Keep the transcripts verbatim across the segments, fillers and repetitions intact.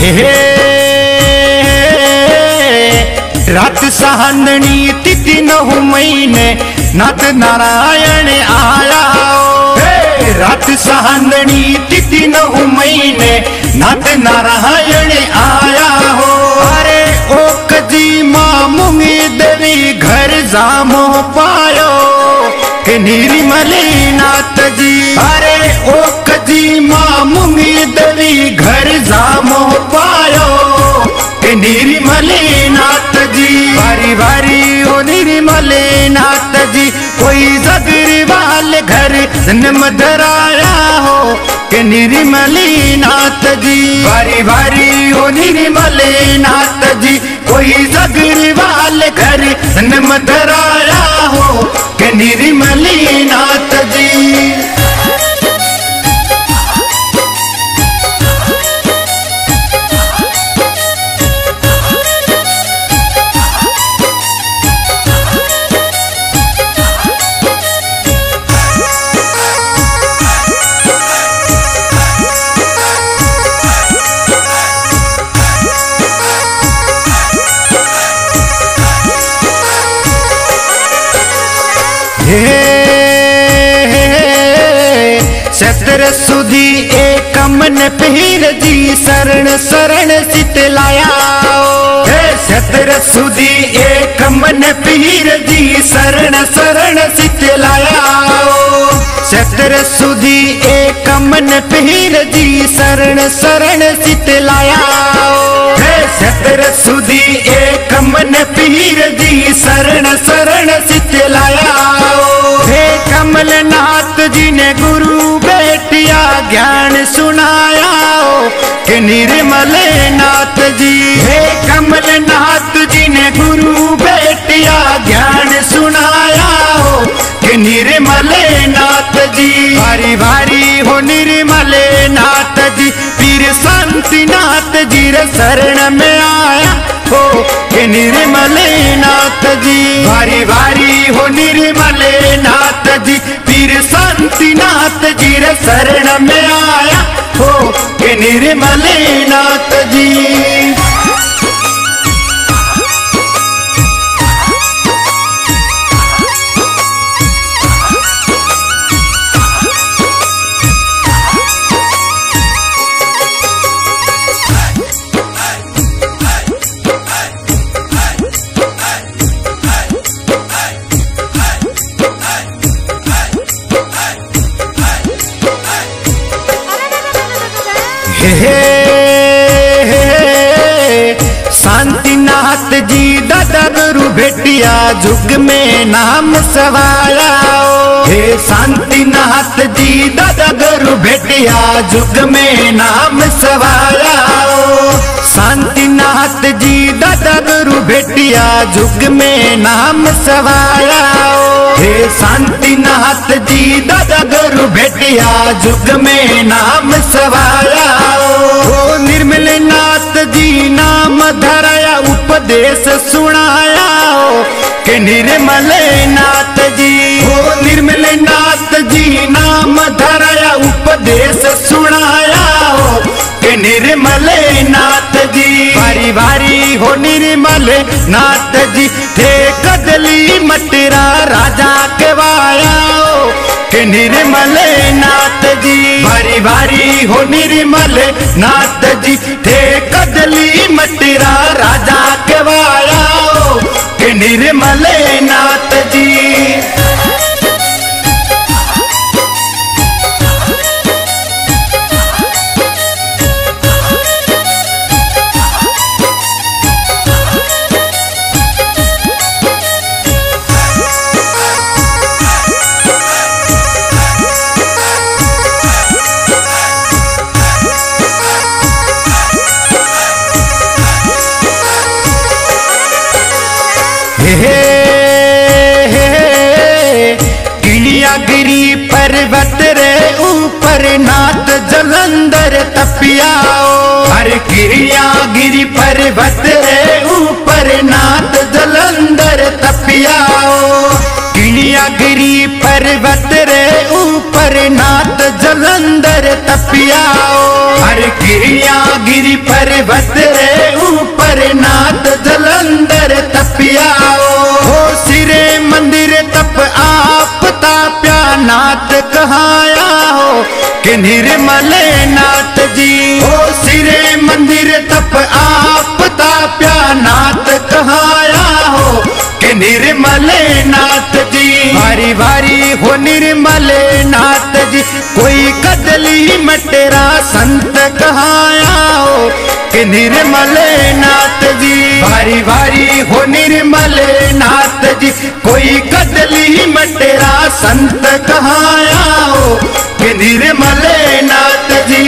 हे रात सहांदणी तिथि नौ महीने नाथ नारायण आया। हे रात सहांदणी तिथि नौ महीने नाथ नारायण आया हो। अरे ओ कजी मां मुंगी देवी घर जामो पायो के निर्मली नाथ जी। अरे ओ कजी मां मुंगी देवी घर जामो पायो के निर्मली नाथ जी। बारी बारी ओ निर्मली नाथ जी कोई जगरीवाल घर जन्म धराया हो के निर्मली नाथ जी। बारी बारी ओ निर्मली नाथ जी कोई जगरीवाल घर जन्म धराया हो के निर्मली नाथ जी। सतर सुधी एक मन पीर जी शरण शरण शीतलाया। सतर सुधी एक मन पीर जी शरण शरण शीतलाया। सतर सुधी एक मन पीर जी शरण शरण शीतलाया। सतर सुधी एक मन पीर जी शरण शरण शीतलाया। हे कमलनाथ जी ने गुरु बेटिया ज्ञान सुनाया कि निर्मल नाथ जी। हे कमलनाथ जी ने गुरु बेटिया ज्ञान सुनाया कि निर्मल नाथ जी। भारी भारी हो निर्मल नाथ जी पीर शांतिनाथ जी रे शरण में आया हो कि निर्मल नाथ जी। भारी भारी हो निर्मल नाथ जी पीर शांतिनाथ जी रे शरण में आया हो कि निर्मल नाथ जी। शांतिनाथ जी दादा गुरु भेटिया जुग में नाम सवाया। हे शांतिनाथ जी दादा गुरु भेटिया जुग में नाम सवाया। शांतिनाथ जी दादा गुरु भेटिया जुग में नाम सवाया। हे शांतिनाथ जी दादा गुरु भेटिया जुग में नाम सवाया। ओ निर्मल नाथ जी नाम धराया उपदेश सुनाया कि निर्मल नाथ जी। ओ निर्मल नाथ जी नाम धराया उपदेश सुनाया कि निर्मल नाथ जी। बारी बारी हो निर्मल नाथ जी थे कदली मटरा राजा के वाया कि निर्मल नाथ जी। बारी बारी हो निर्मल नाथ जी थे कदली मटरा राजा के वाया कि निर्मल नाथ जी। गिरी पर्वत रे ऊपर नाथ जलंधर तपियाओ। हर क्रिया गिरी पर्वत रे ऊपर नाथ जलंधर तपियाओ। क्रिया गिरी पर्वत रे ऊपर नाथ जलंधर तपियाओ। हर गिरिया गिरी पर्वत रे ऊपर नाथ जलंधर तपियाओ। हो सिरे मंदिर तप आप ताप्या नाथ कहाया हो कि निर्मले नाथ जी। हो सिरे मंदिर तप आप ताप्या नाथ कहाया हो कि निर्मले नाथ जी। भारी भारी हो निर्मले नाथ जी कोई कदली मटेरा संत कहाया हो कि निर्मले नाथ जी। भारी भारी हो निर्मले नाथ जी कोई कदली मटेरा संत कहाया हो कि निर्मले नाथ जी।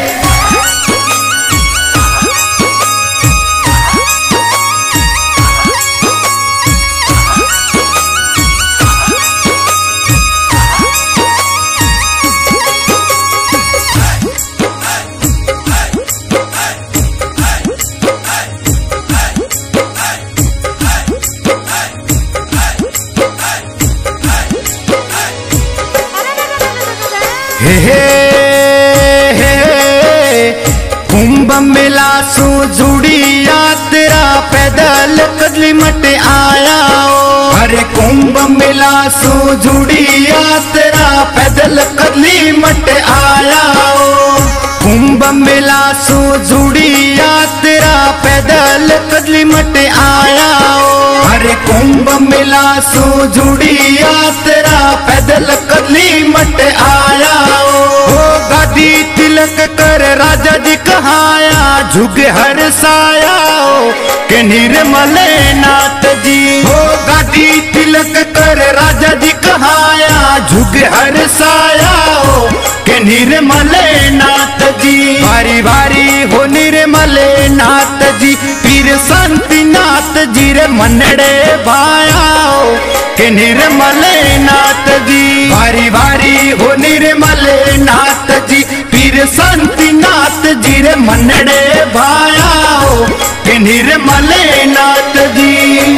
हे हे हे कुंभ मेला सु जुड़ी यात्रा पैदल कदली मट आया हो। अरे कुंभ मेला सु जुड़ी यात्रा पैदल कदली मट आया हो। कुंभ मेला सु जुड़ी यात्रा पैदल कदली मट आया हो। अरे कुंभ मेला सु जुड़ी यात्रा पैदल कदली मट आया हो। गादी तिलक कर राजा जी कहाया झुग हर साया हो कि निर्मले नाथ जी। हो गादी तिलक कर राजा जी कहाया झुग हर साया हो कि निर्मले नाथ जी। भारी भारी हो निर्मले नाथ जी पीर शांति नाथ जी रे मनड़े भाया हो कि निर्मले नाथ जी। भारी भारी हो निर्मले नाथ जी पीर शांति नाथ जी रे मनड़े भाया हो कि निर्मले नाथ जी।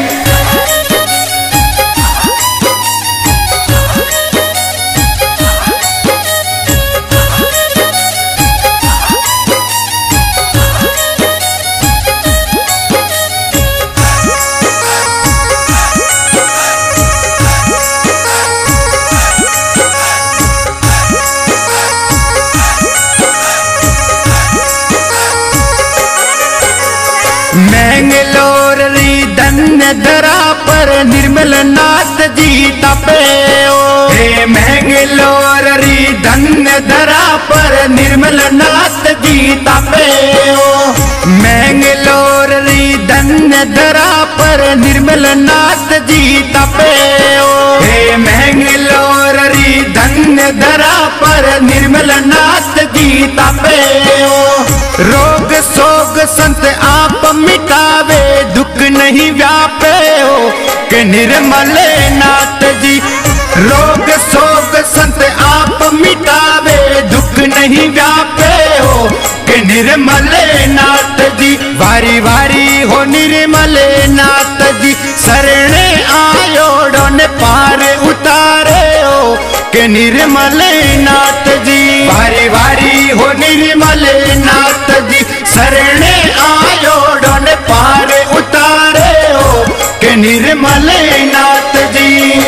मैंगलोर री धन्य धरा पर निर्मल नाथ जी तपे ओ। हे मैंगलोर री धन्य धरा पर निर्मल नाथ जी तपे ओ। मैंगलोर री धन्य धरा पर निर्मल नाथ जी तपे ओ। हे मैंगलोर री धन्य धरा पर निर्मल नाथ जी तपे ओ। रोग सोग संत आप मिटावे दुख नहीं व्यापे हो कि निर्मले नाथ जी। रोग सोग संत आप मिटावे दुख नहीं व्यापे हो कि निर्मले नाथ जी। वारी वारी हो निर्मले नाथ जी शरणे आयो डोने पार उतारे हो कि निर्मले नाथ जी। वारी वारी हो निर्मले नाथ जी शरणे आयो डोने पार उतारे हो कि निर्मले नाथ जी।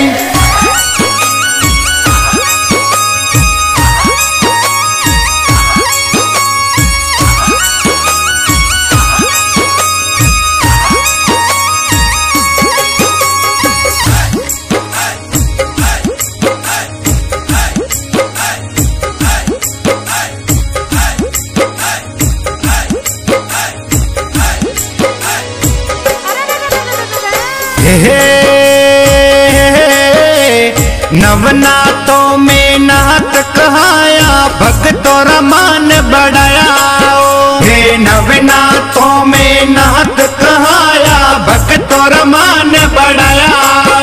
नवनाथों में नाथ कहाया भक्तों रमान बढ़ाया। हे नवनाथों में नाथ कहाया भक्तों रमान बढ़ाया।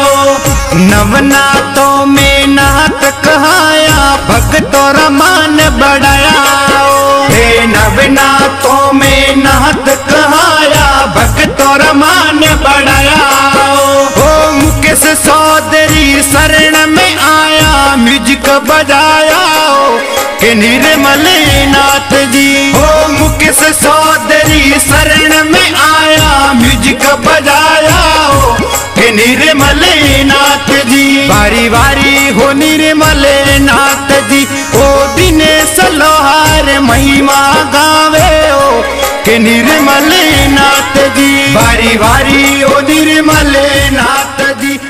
नवनाथों में नाथ कहाया भक्तों रमान बढ़ाया। हे नवनाथों में नाथ कहाया भक्तों रमान बढ़ाया। ओ मुकेश सौदरी शरण में आया म्यूजिक बजाया के निर्मल नाथ जी। हो मुकेश सौदरी शरण में आया, म्यूजिक बजाया हो के निर्मल नाथ जी। बारी बारी हो निर्मल नाथ जी, ओ दिनेश लोहार महिमा गावे हो के निर्मल नाथ जी। बारी बारी ओ निर्मल नाथ जी।